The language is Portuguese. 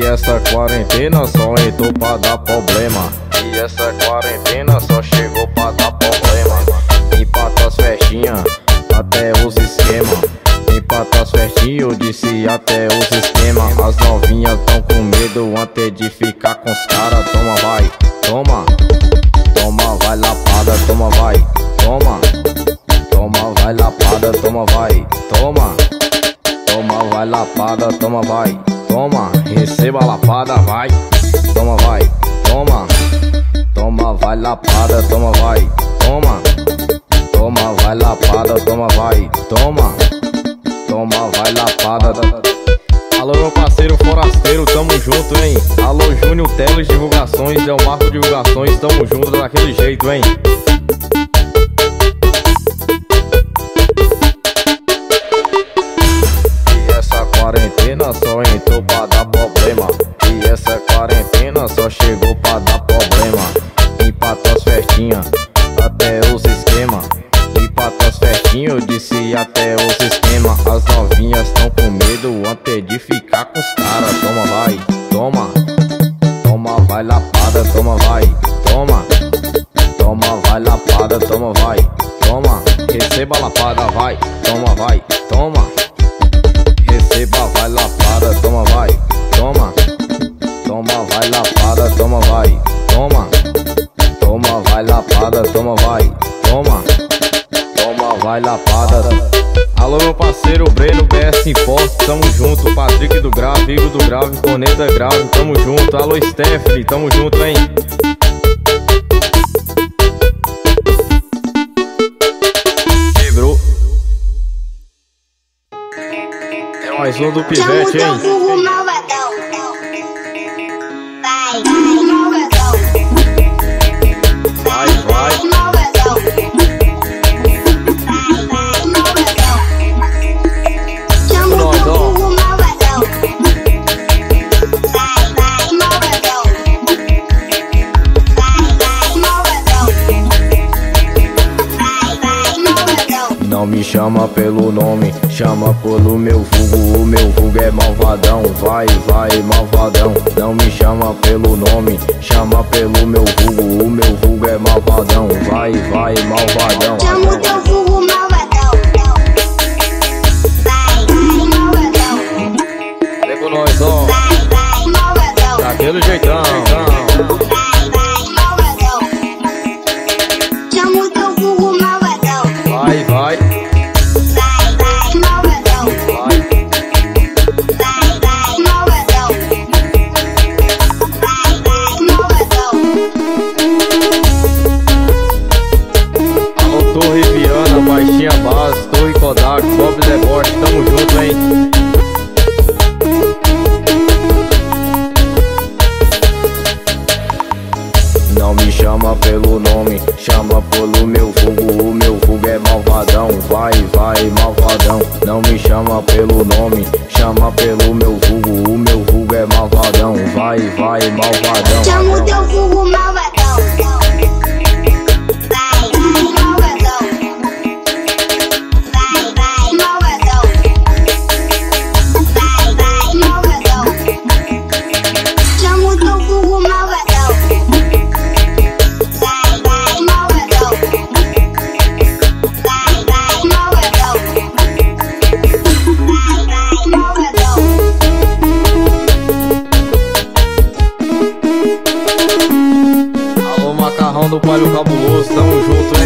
E essa quarentena só entrou pra dar problema. E essa quarentena só chegou pra dar problema. Empata as festinhas, até os esquemas. Empata as festinhas, eu disse até os esquemas. As novinhas tão com medo antes de ficar com os caras. Toma, vai, toma. Toma, vai lapada, toma, vai, toma. Toma, vai lapada, toma, vai, toma. Toma, vai lapada, toma, vai, toma. Receba a lapada, vai, toma, vai, toma. Toma, vai lapada, toma, vai, toma. Toma, vai lapada, toma, vai, toma. Toma, vai lapada. Alô, meu parceiro forasteiro, tamo junto, hein? Alô, Júnior Teles Divulgações, Del Marco Divulgações, tamo junto daquele jeito, hein? E essa quarentena só entrou pra dar problema. E essa quarentena só chegou pra dar problema. Empata as festinhas, até os esquemas. Empata as festinhas, eu disse até os esquemas. As novinhas tão com medo antes de ficar com os caras. Toma, vai, toma. Toma, vai lapada, toma, vai, toma. Toma, vai lapada, toma, vai, toma. Receba a lapada, vai, toma, vai, toma. Receba, vai lapada, toma, vai, toma. Toma, vai lapada, toma, vai, toma. Toma, vai lapada, toma, vai, toma. Toma, vai lapada. Alô, meu parceiro Breno, BS Import, tamo junto. Patrick do Grave, Igor do Grave, Corneta Grave, tamo junto. Alô, Stephanie, tamo junto, hein? Quebrou. É mais um do Pivete, hein? Vai, vai. Não me chama pelo nome, chama pelo meu vulgo. O meu vulgo é malvadão, vai, vai, malvadão. Não me chama pelo nome, chama pelo meu vulgo. O meu vulgo é malvadão, vai, vai, malvadão. Chama o teu vulgo malvadão. Vai, vai, malvadão. Vem com nós, ó. Vai, vai, malvadão. Daquele jeitão. Vai, vai, malvadão. Chama o teu vulgo malvadão. Vai, vai. Torre Viana, Baixinha Base, Torre Kodak, Bob Deboche, tamo junto, hein? Não me chama pelo nome, chama pelo meu vulgo. O meu vulgo é malvadão, vai, vai, malvadão. Não me chama pelo nome, chama pelo meu vulgo. O meu vulgo é malvadão, vai, vai, malvadão. Chama o teu vulgo malvadão. Do Palio Cabuloso, tamo junto,